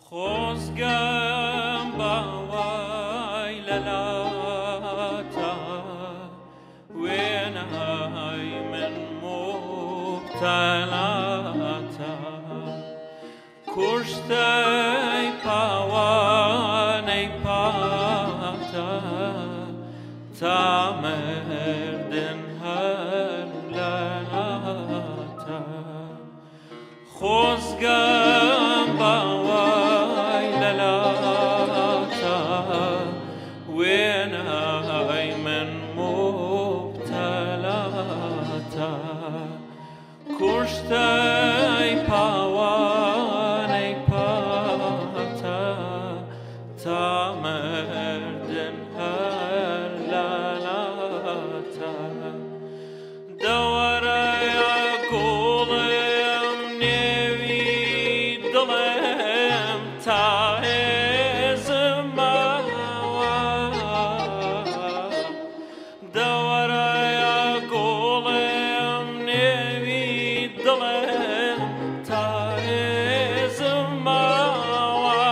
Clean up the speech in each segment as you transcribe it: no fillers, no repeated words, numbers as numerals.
خۆزگەم باوای لەلاتە وێنەهای من مبتەلاتە کوشتەی پاوانەی پاتە تا مردن هەر لەلاتە خۆزگەم باوای لەلاتە وێنەهای من مبتەلاتە کوشتەی پاوانەی پاتە تا مردن هەر لەلاتە دەوەرەیە گوڵم نێوی دڵێم تا هێزم ماوە دەوەرەیە گوڵم نێوی دڵێم تا هێزم ماوە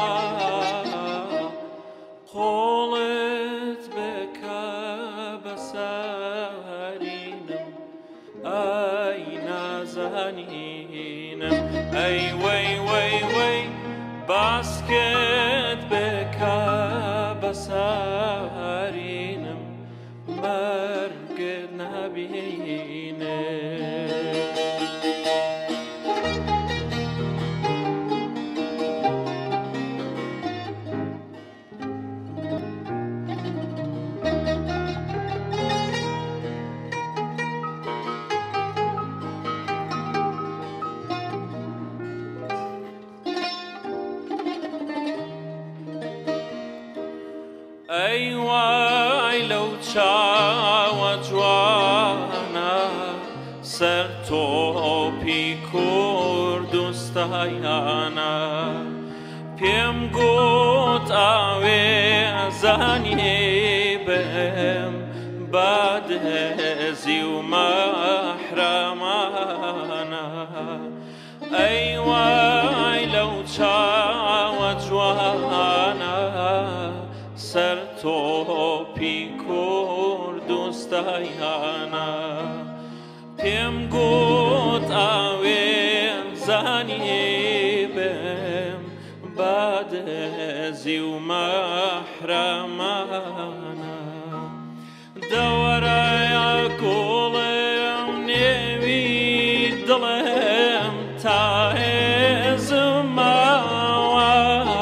قۆڵت بکە بەسەرینم ئەی نازانینم ئەی وەی وەی وەی باسکت بکە بەسەرینم مەرگت نەبینم ئەی وای لەو چاوە جوانە سەر تۆپی کوردستانە پێم گوت ئاوێزانی بم بەدهێزی و مەحرەمانە ئەی وای لەو چاوە جوانە سەر تۆپی کوردستانە پێم گوت ئاوێزانی بم بەدهێزی و مەحرەمانە دەوەرەیە گوڵم نێوی دڵێم تا هێزم ماوە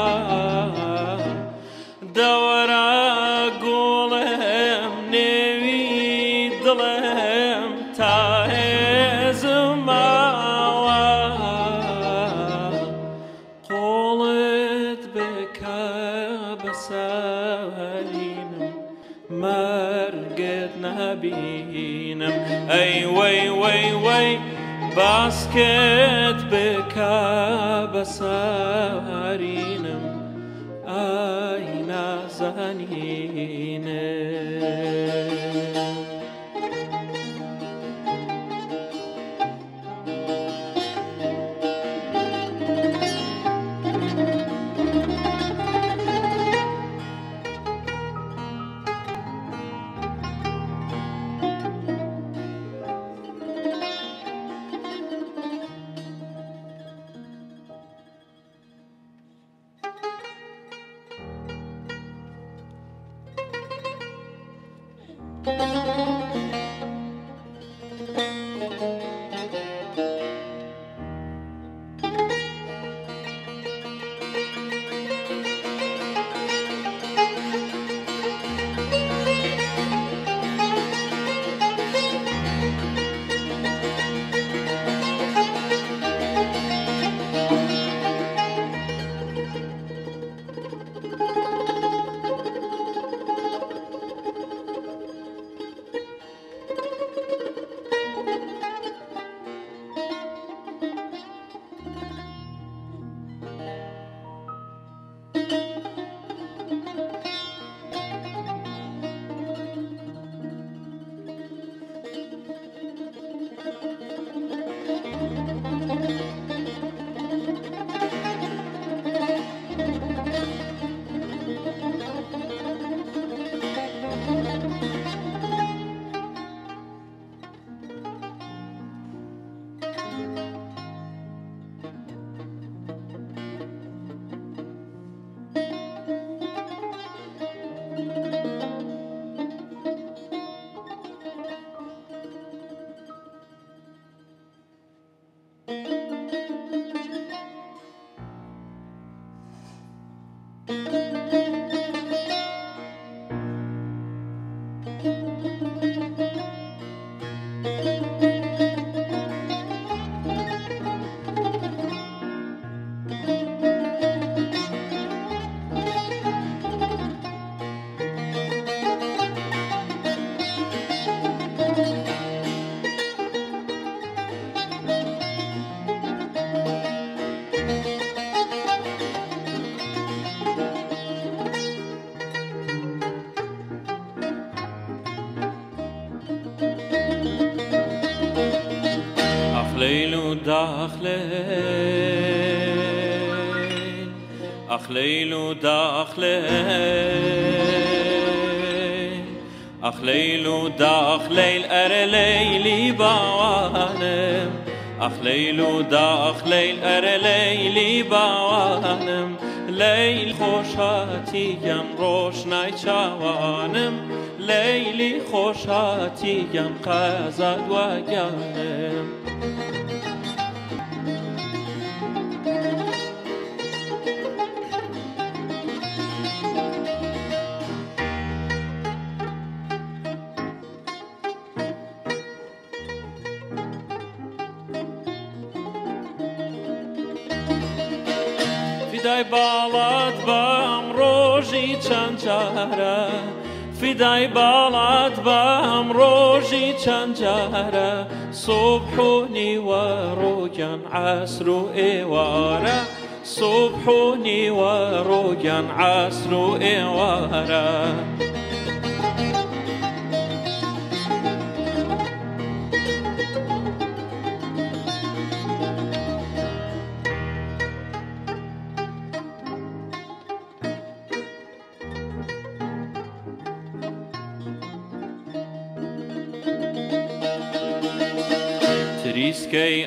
دەوەرە گوڵم نێوی دڵێم تا هێزم ماوە قۆڵت بکە بەسەرینم مەرگت نەبینم ئەی وەی وەی وەی باسکت بکە بەسەرینم ئەی نازانینم داخلين أخليل داخلين أخليل داخلين أرليلي باوانم أخليل داخلين أرليلي باوانم ليل خوشاتي ين روشناي چاوانم ليلي خوشاتي ين قازد وگانم فدای بالات بام روزی چند جاره فدای بالات بام روزی چند جاره صبحونی و روگن عصر و ایواره صبحونی و روگن عصر و ایواره تریسکی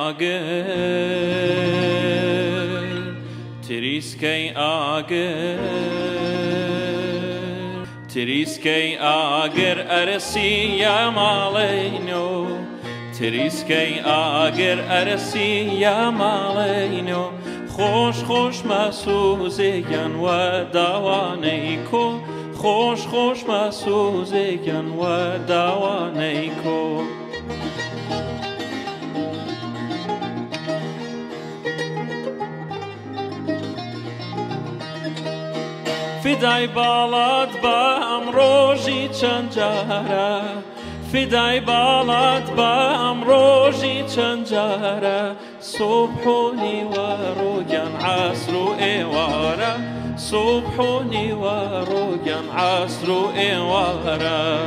آگر تریسکی آگر تریسکی آگر ارسی یا مالینو تریسکی آگر ارسی یا مالینو خوش خوش مسوزیگن و دوانیکو خوش خوش مسوزیگن و دوانیکو فدای بالات بام روزی چند جاره فدای بالات بام روزی چند جاره صبحونی و روگن عصر و ایواره صبحونی و روگن عصر و ایواره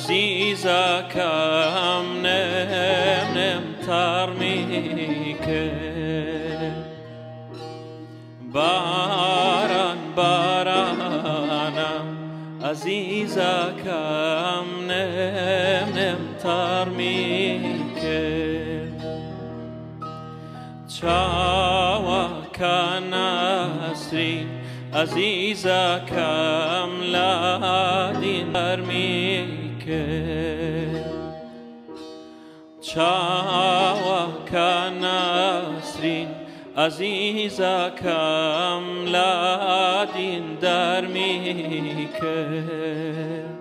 عزیزکم نمتر میکرد باران بارانم عزیزکم نمتر میکرد چاوکن اسری عزیزکم لادین در میکرد چاوکن اسری عزیزکم لادین در میکرد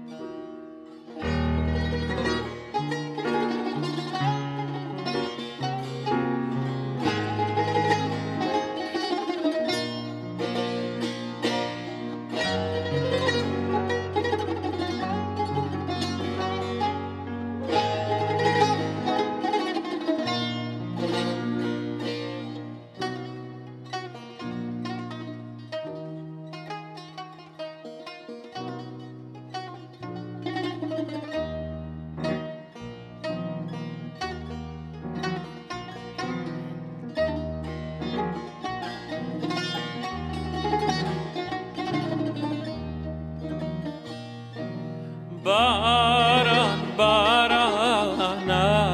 باران باران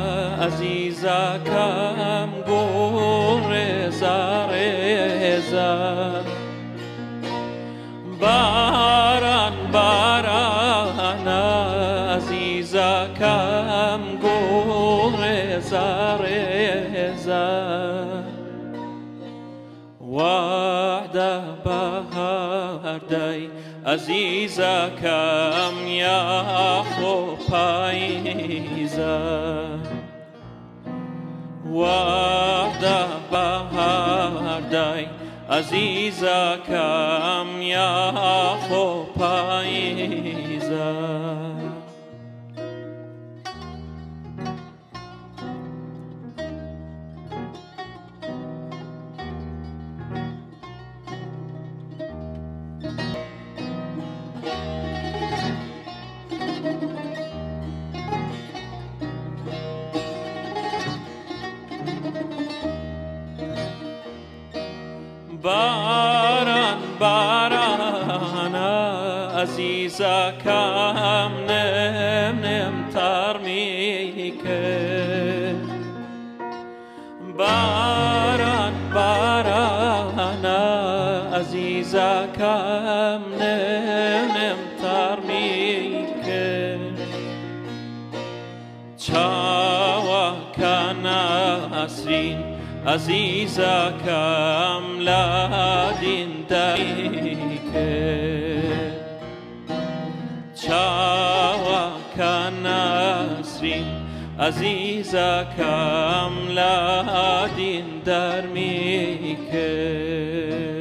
عزیزکم گریزا ریزا باران باران عزیزکم گریزا ریزا وعده بهار دی عزیزکم یا خو پاییزا وعده بهار دی عزیزکم یا خو پاییزا باران باران عزیزکم نمتر میکرد باران باران عزیزکم نمتر میکرد چاوکن اسرین عزیزکم لادین دریکرد چاوکن اسرین عزیزکم لادین در میکرد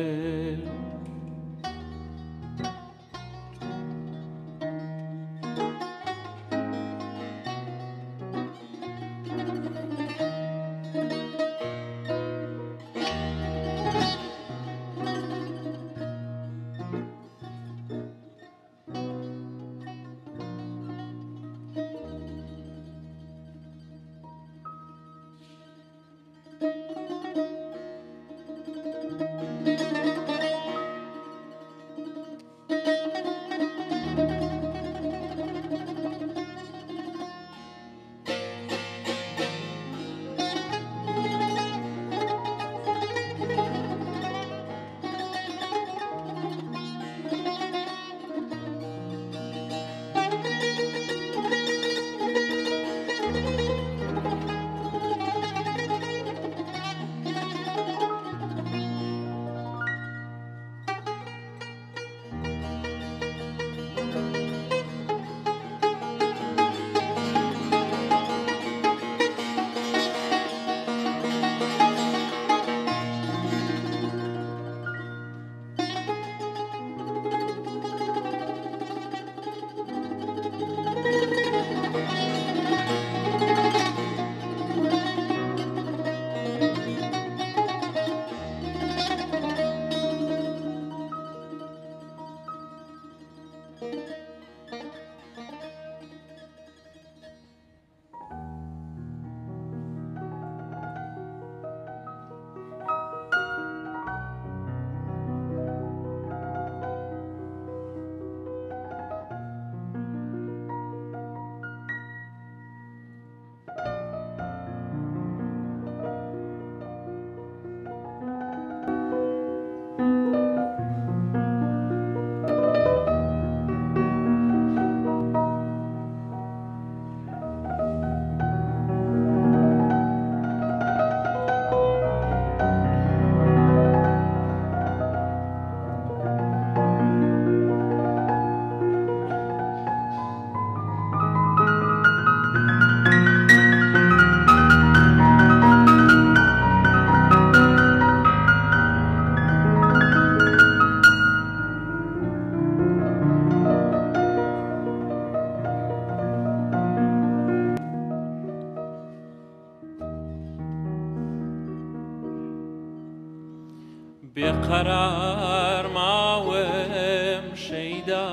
بقرار ماوم شيدا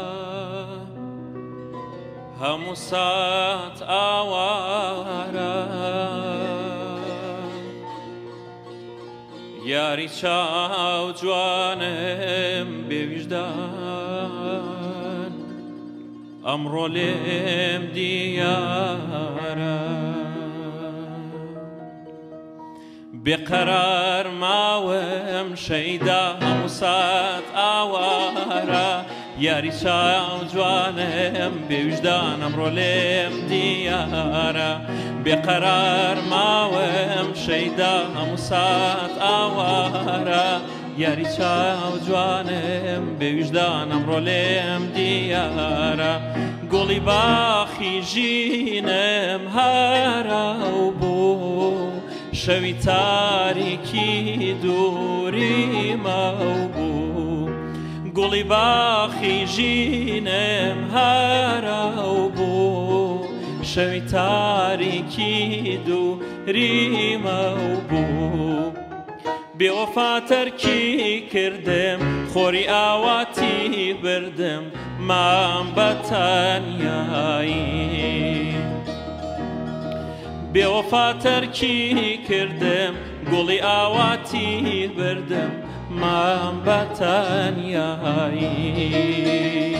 همسات آوارا یاری چاو جوانم بوجدان امرو لم دیارا بقرار ماوم شیدا همسات آوارا یاری چاو جوانم بوجدان امرو لم دیارا بقرار ماوم شیدا همسات آوارا یاری چاو جوانم بوجدان امرو لم دیارا گوڵی باخی ژینم هەراو بوو شەوی تاریکی دووری ماو بوو گوڵی باخی ژینم هەراو بوو شەوی تاریکی دووری ماو بوو بێوەفا تەرکی کردم خۆری ئاواتی بردم مام بە تەنیایی بێوەفا تەرکی کردم گوڵی ئاواتی بردم مام بە تەنیایی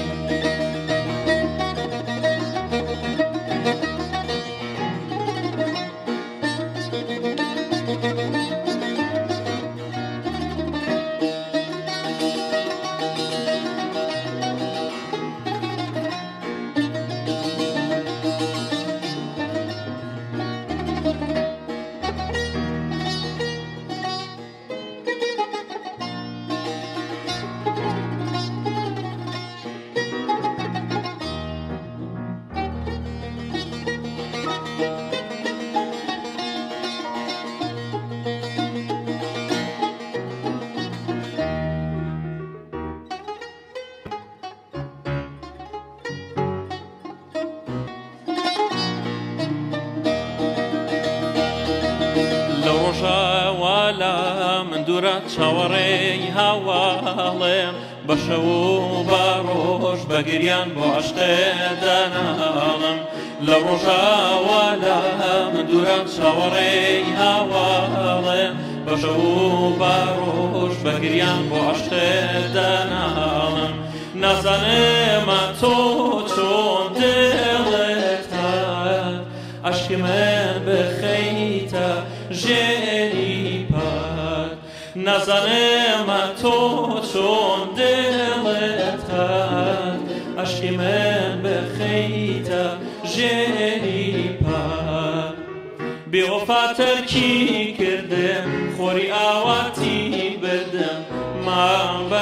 ڕۆژاوالا من دوورە چاوەڕێی هەواڵێم بە شەو و بە ڕۆژ بە گریان بۆ عەشقێ دەناڵم لە ڕۆژاوالا من دوورە چاوەڕێی هەواڵێم بە شەو و بە ڕۆژ بە گریان بۆ عەشقێ دەناڵم نازانێمە تۆ چۆن دڵت هات عەشقی من بخەیتە ژێری پات نازانێمە تۆ چۆن دڵت هات عەشقی من بخەیتە ژێری پات بێوەفا تەرکی کردم خۆری ئاواتی بردم مام بە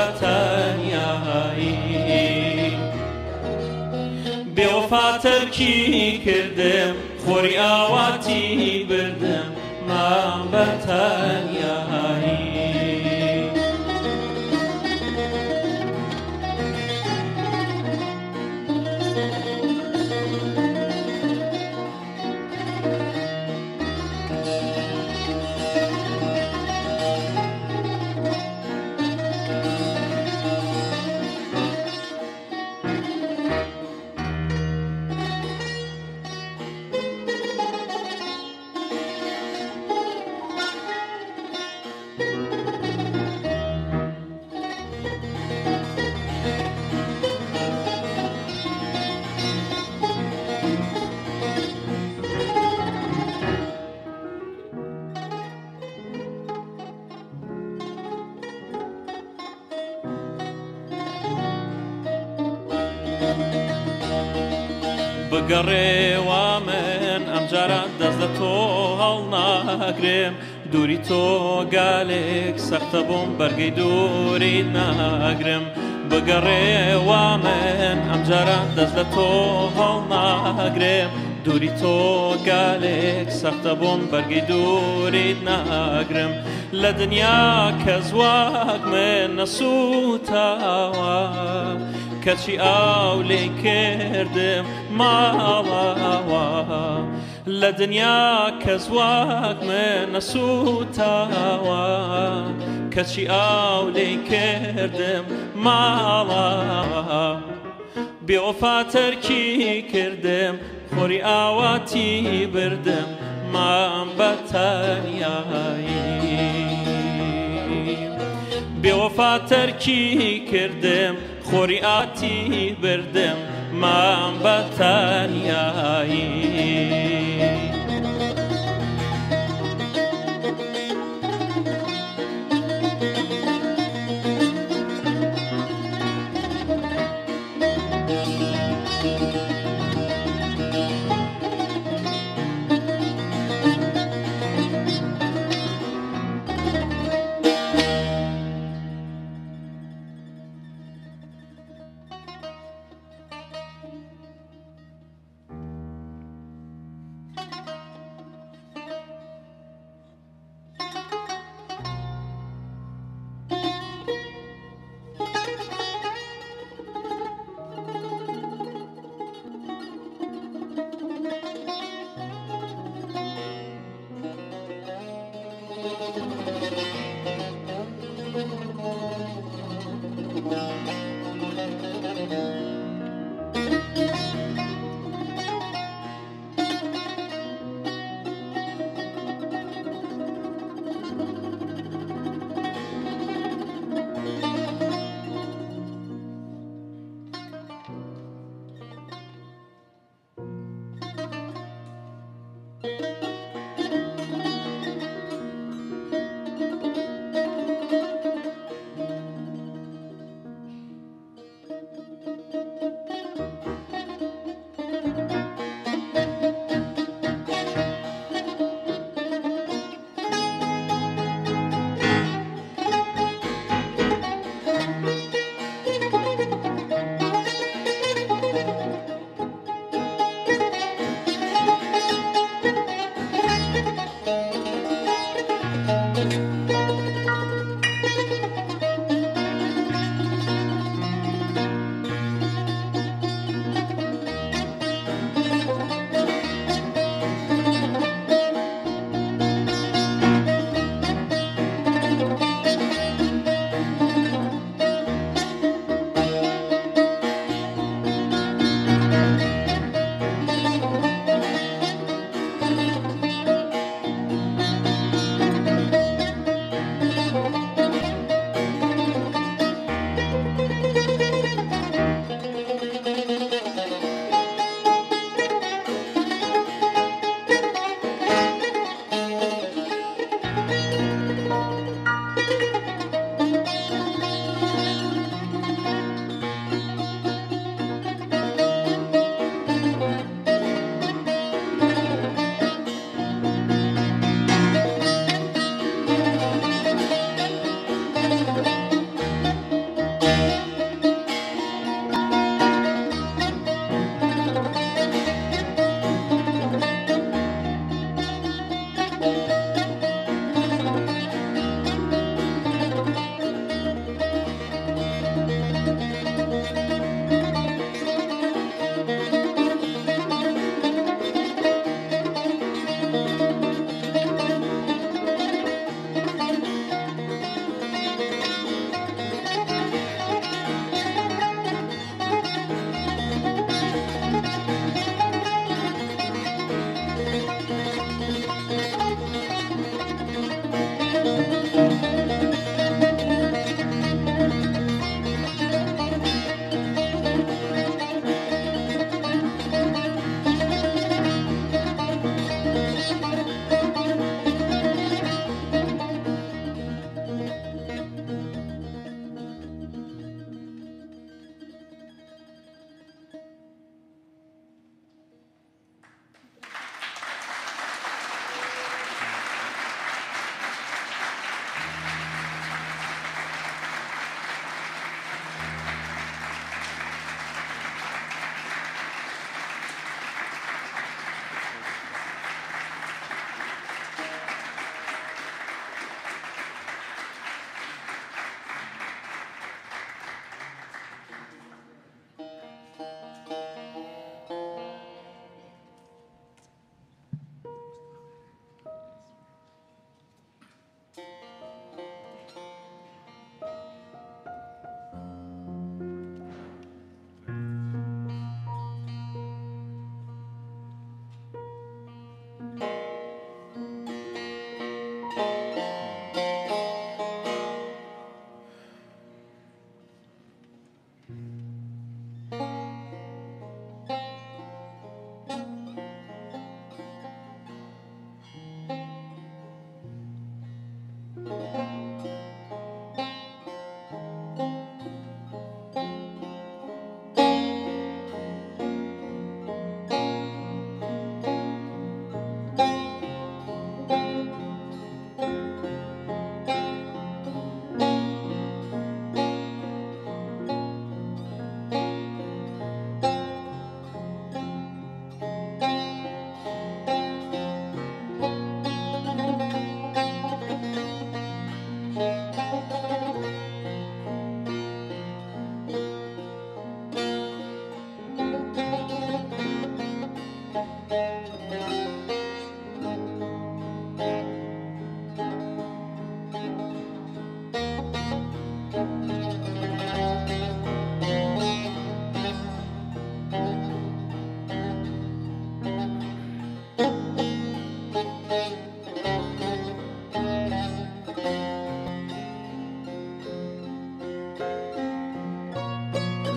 تەنیایی بێوەفا تەرکی کردم خۆری ئاواتی بردم مام بە تەنیایی بگەڕێوە من ئەمجارە دەست لە تۆ هەڵناگرێم دووری تۆ گالێک سەختە بۆم بەرگەی دووری ناگرم بگەڕێوە من ئەمجارە دەست لە تۆ هەڵناگرێم دووری تۆ گالێک سەختە بۆم بەرگەی دووری ناگرم لە دنیا کەس وەک من نەسووتاوە کەچی ئاو لێی کردم ماڵاوە لە دنیا کەس وەک من نەسووتاوە کەچی ئاو لێی کردم ماڵە بێوەفا تەرکی کردم خۆری ئاواتی بردم مام بە تەنیایی بێوەفا تەرکی کردم خۆری ئاتی بردم مام بە تەنیایی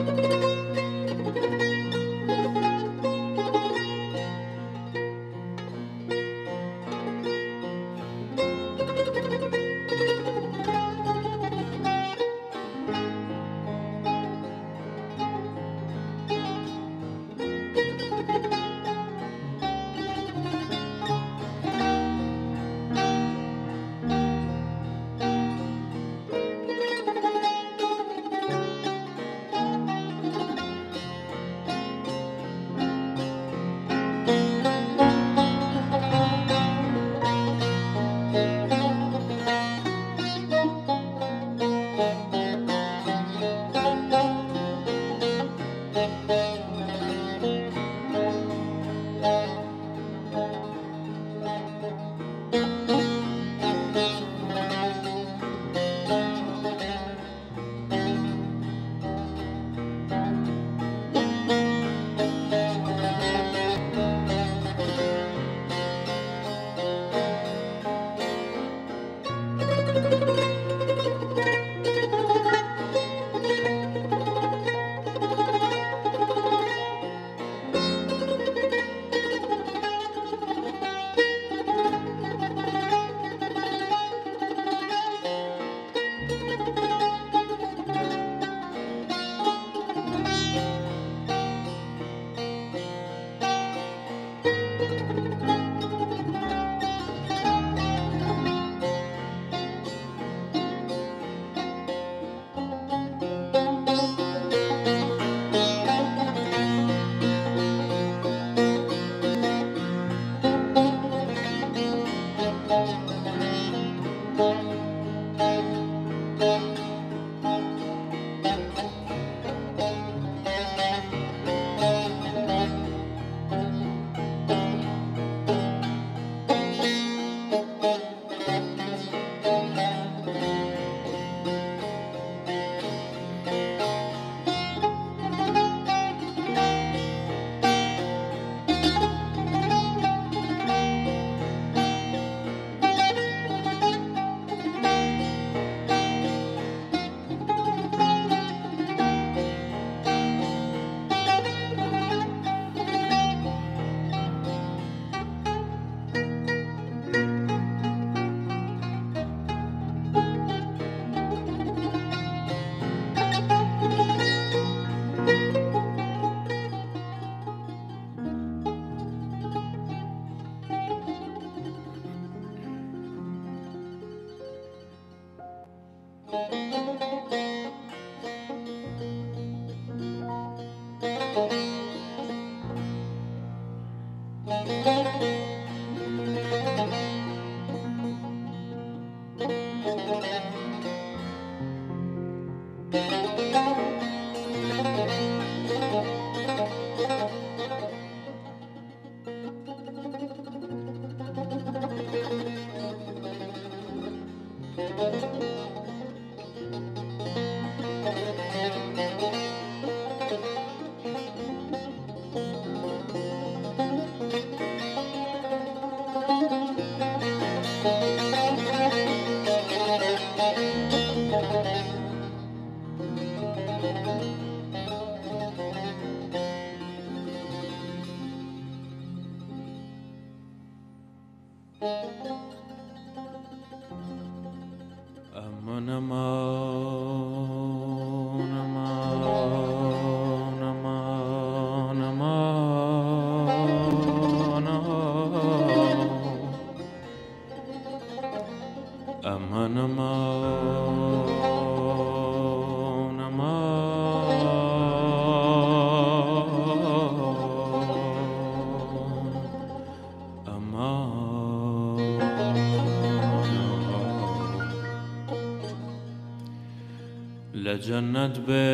لجنت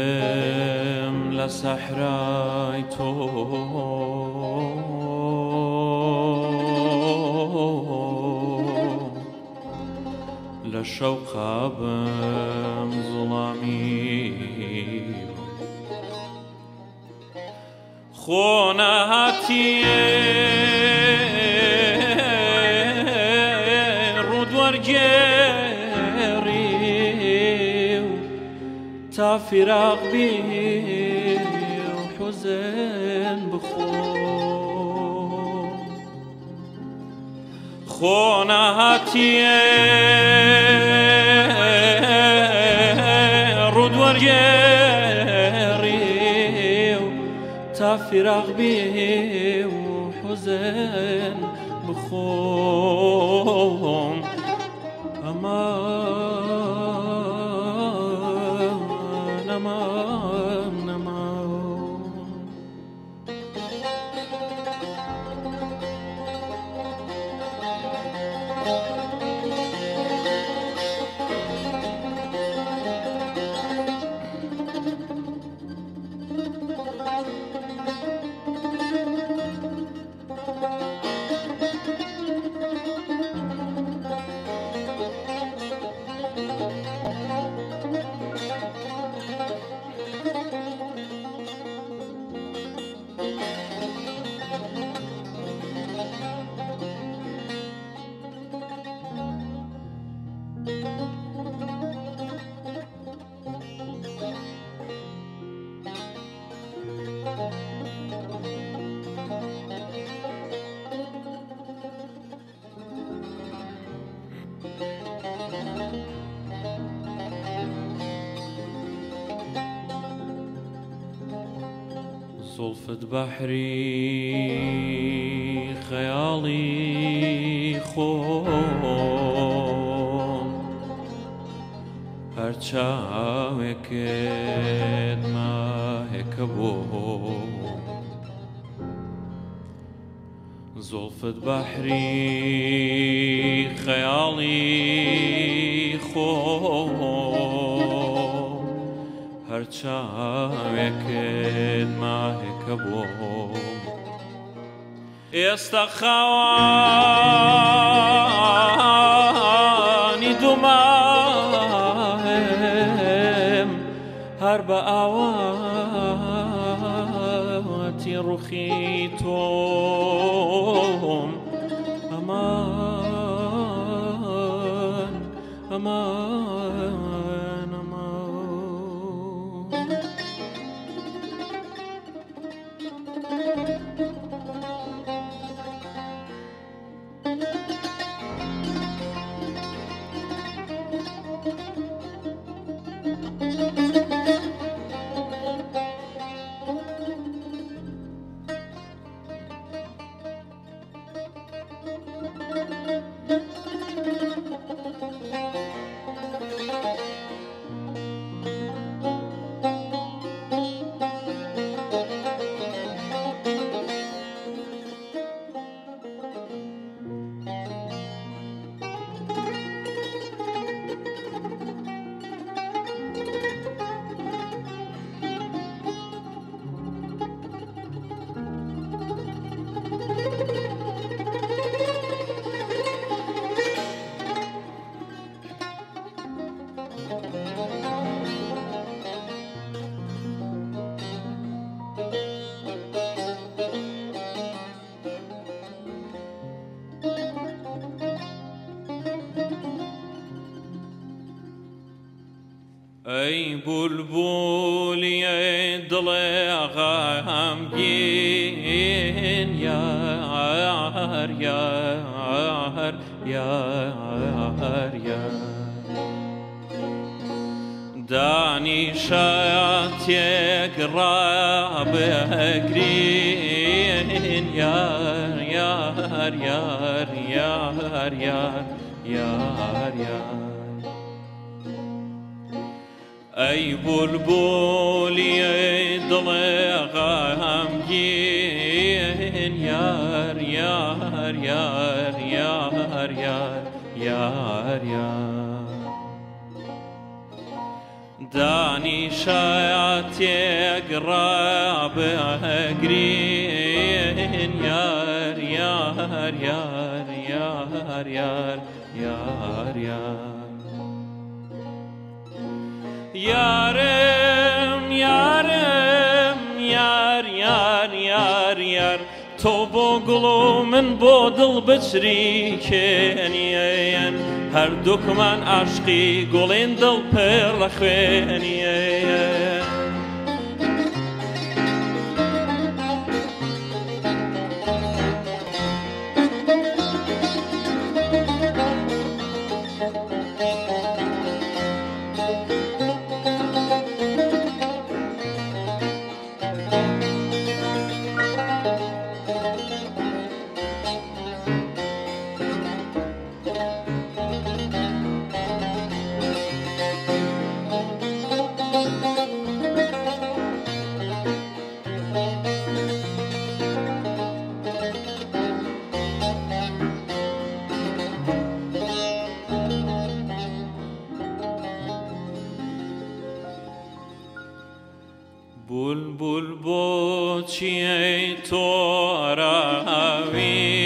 بهم لصحراي تو لشوق بهم ظلامي خوناتي رود ورجيري تا فراق بي حزن بخور خونهاتی رودورگری تا فراق بی و حزن بخور امان امان امان زلفت بحری خیالی خون هر چاوکت ماهک بون زلفت بحری خیالی خون هر چاوکت ماهک بون استخوانی دوماهم هر با آواتی روخی توم امان امان امان ای بلبلی دل غمگین یار یار یار یار دانشات یک را بگرین یار یار یار یار یار یار یار ای بلبلی دل غمگین یار یار یار یار یار یار یار دانشات یک را بگرین یار یار یار یار یار یار یار یارم یارم یار یار یار یار تو با گلو من با دل بچریکنین هر دکمن عشقی گلین دل پر لخوینین بلبل بوچی تو راوی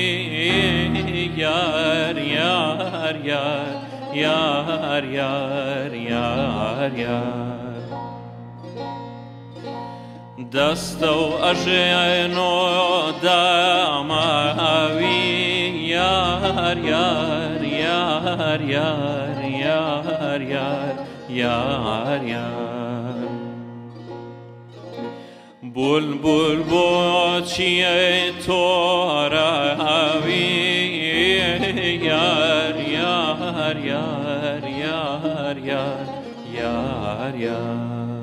یار یار یار یار یار یار یار دست و اژن و دماوی یار یار یار یار یار یار یار یار بلبل بوچی تو راوی یار یار یار یار یار یار یار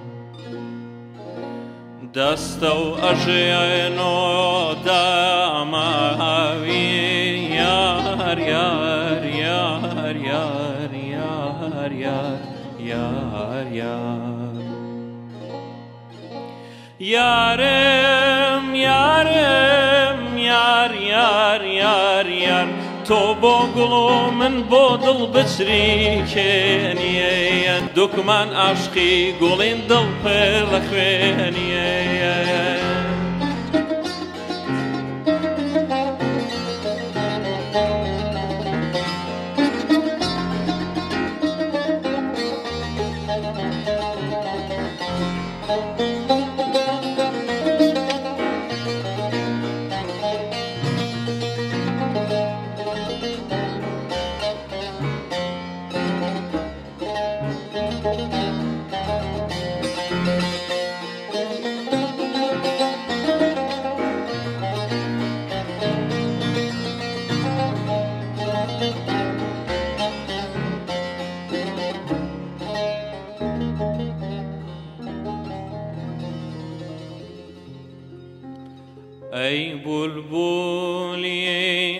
دست و اژن و دماوی یار یار یار یار یار یار یار یار یارم یارم یار یار یار یار تو بۆ گوڵ و من بۆ دڵ بچریکێنیە دوکمان عاشقی گوڵین دڵ پێ لە خوێنیە ای بلبلی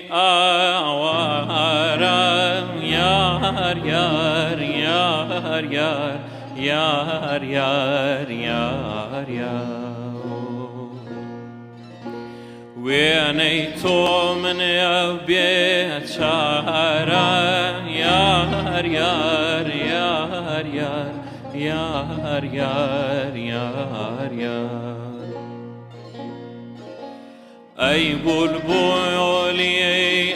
آوارم یار یار یار یار یار یار یار یار وینی تو من بیچاره یار یار یار یار یار یار یار یار ای بلبلی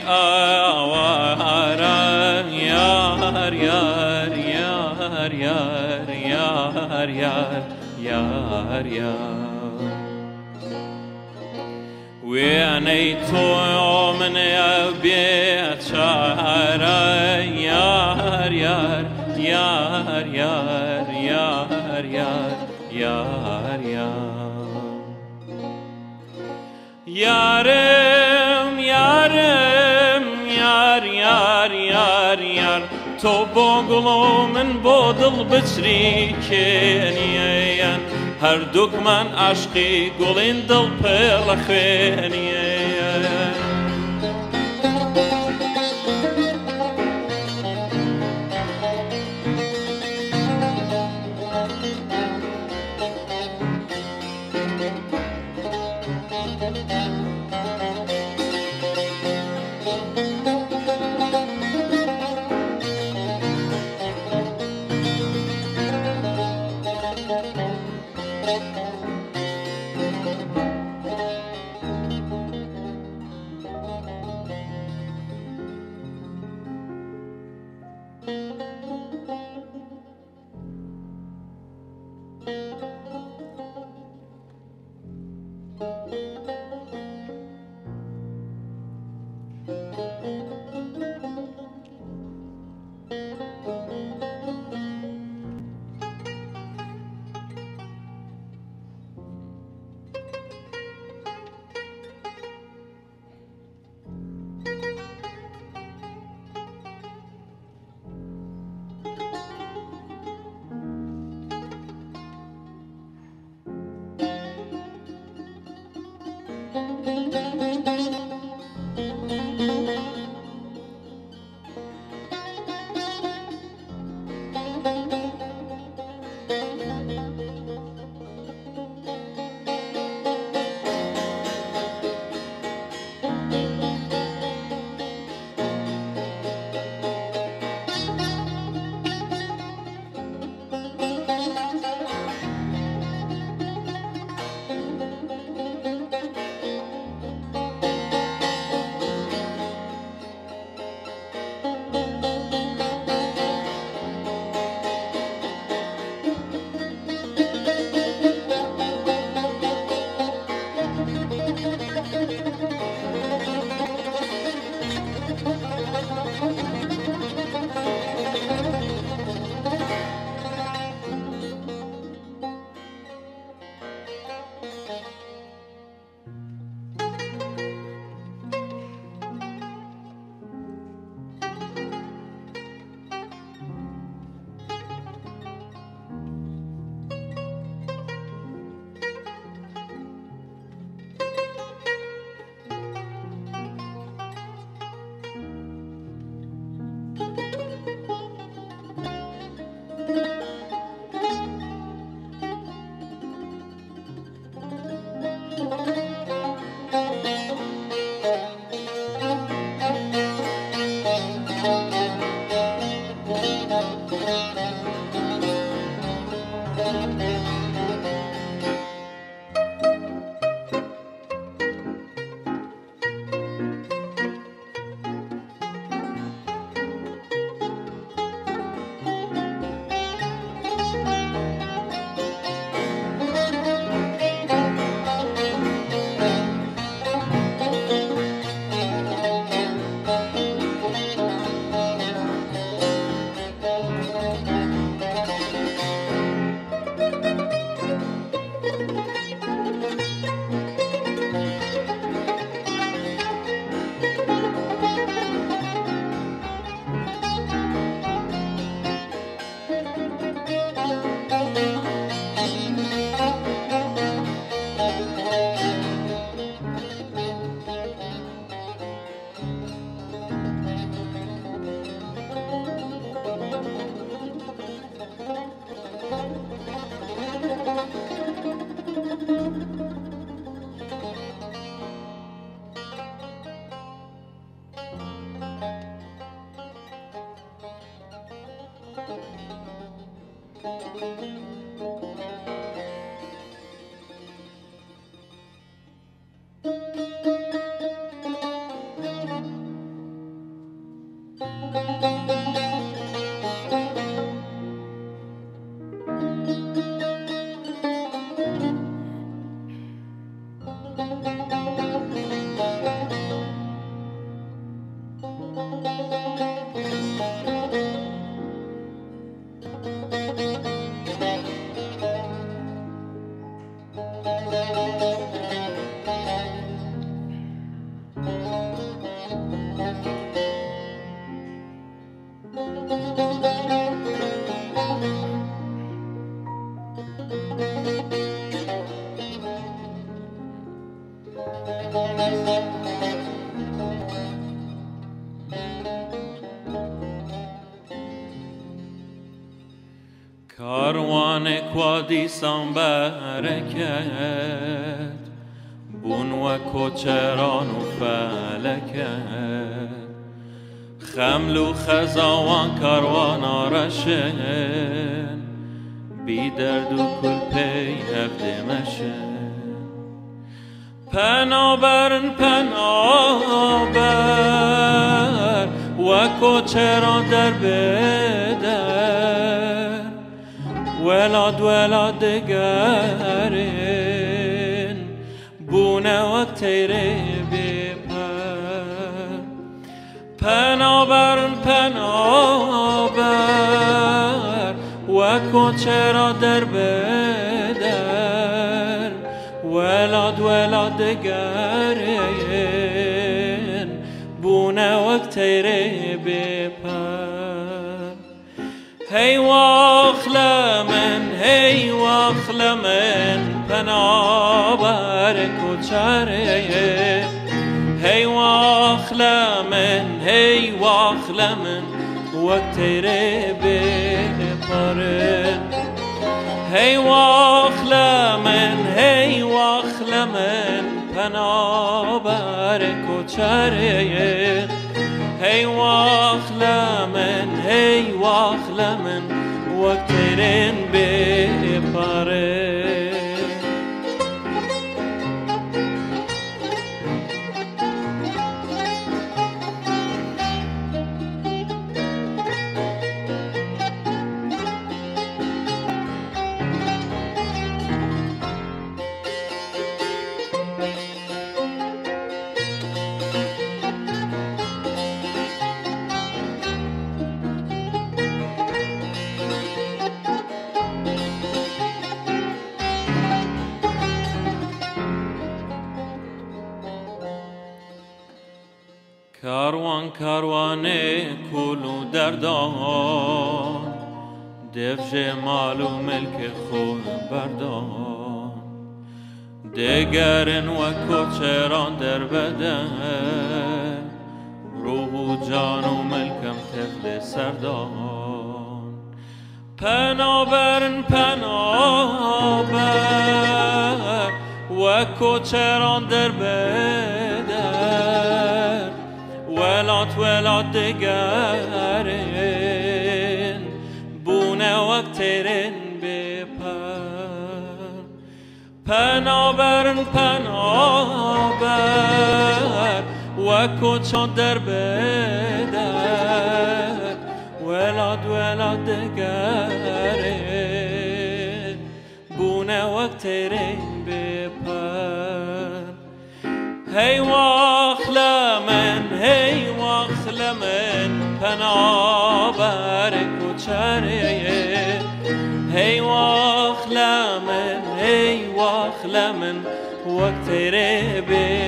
آواره یار یار یار یار یار یار یار یار وینی تو من بیچاره یار یار یار یار یار یار یار یار یارم یارم یار یار یار یار تو بۆ گوڵ و من بۆ دڵ بچریکێنیە هەردووکمان عاشقی گوڵین دڵ پێ لە خوێنیە کاروان کوادیسان برکت بون و کوچران و فلکت خمل و خزاوان کاروان آرشن بی درد و کل پی هفته مشن پنابرن پنابر و کوچران در بدر ولاد دگرین بونه وقت تیره بپر پنابرن پنابر و کوچرا در بدر ولاد دگرین بونه وقت تیره بپر هی واخلمن پنابر کوچره هی واخلمن وقت تیره بپرن هی واخلمن پنابر کوچره هی واخلمن وقت تیرین بپره کاروان کلو دردان دف جمال و ملک خود بردان دگرن و کوچران در بدن روح و جان و ملکم طفل سردان پنابرن پنابر و کوچران در بدر ولات دگرن بونه وقترن بپر پنابرن پنابر و کوچران در بدر ولاد دگرن بونه وقترن بپر هی واخلمن پنابر کوچره هی واخلمن وقتره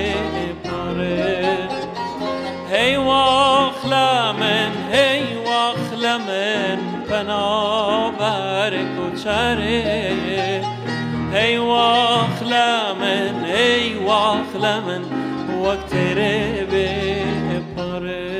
بپره هی واخلمن پنابر کوچره هی واخلمن وقتره بپره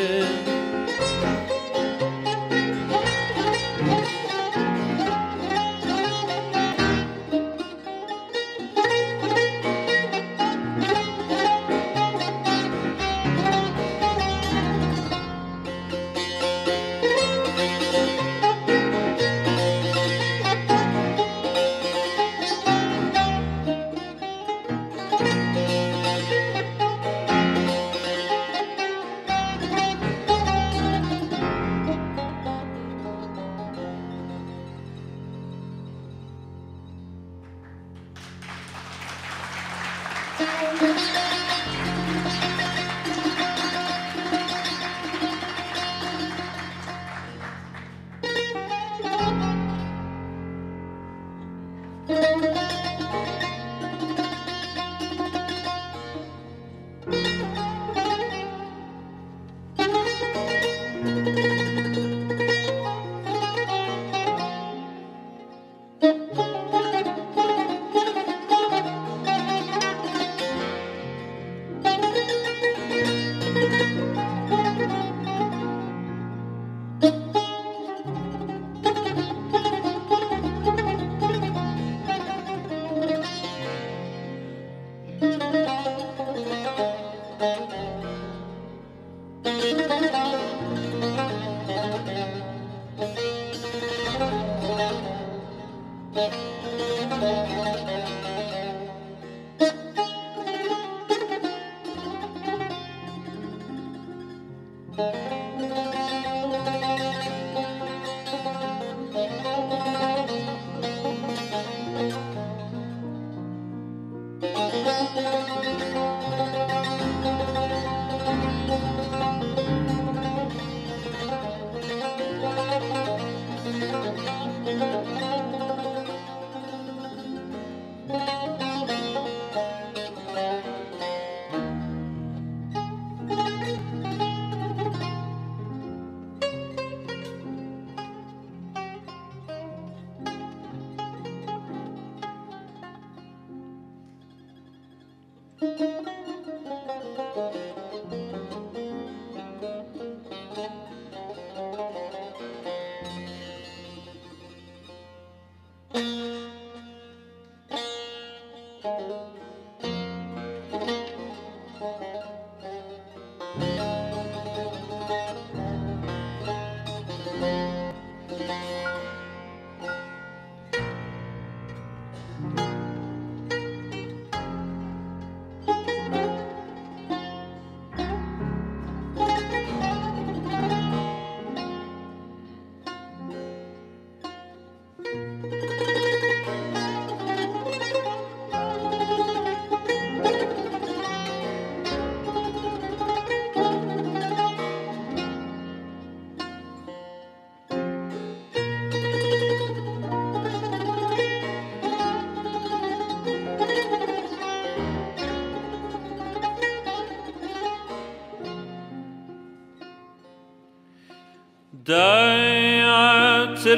دایت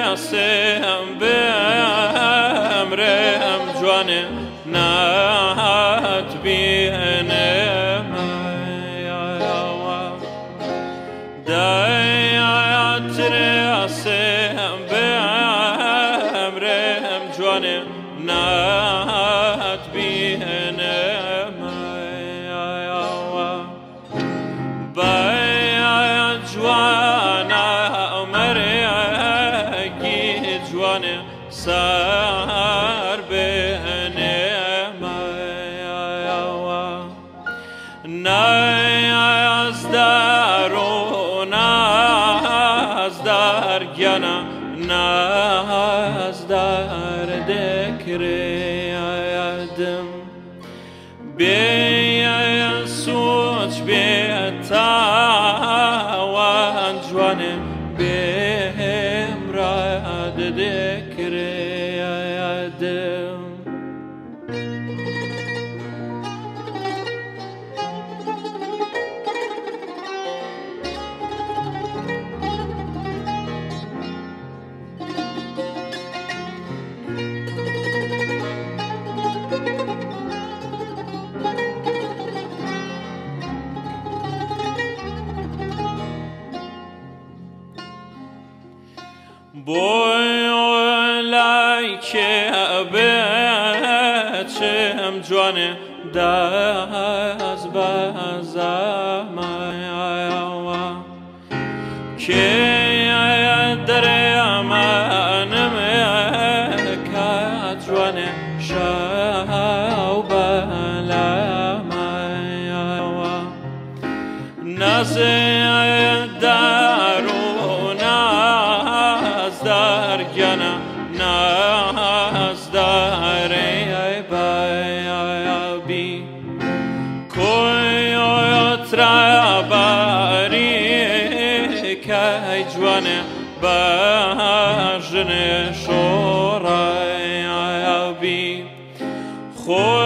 رسم به امرم جوانه نهت بینم دایت رسم به جوانه نات بینه باید جوانه مرگی جوانه سر بینه نازدار و نازدار گیانا نازدار دکریم بی سوچ بی تاوان جوانه بیم راد دکریم بوی که بچم جوانه دست بزم که درمانم که جوانه شاو بلم نازدار نازدار گیانا نازدار ای بی کویت را باری که جوانه باجن شورای بی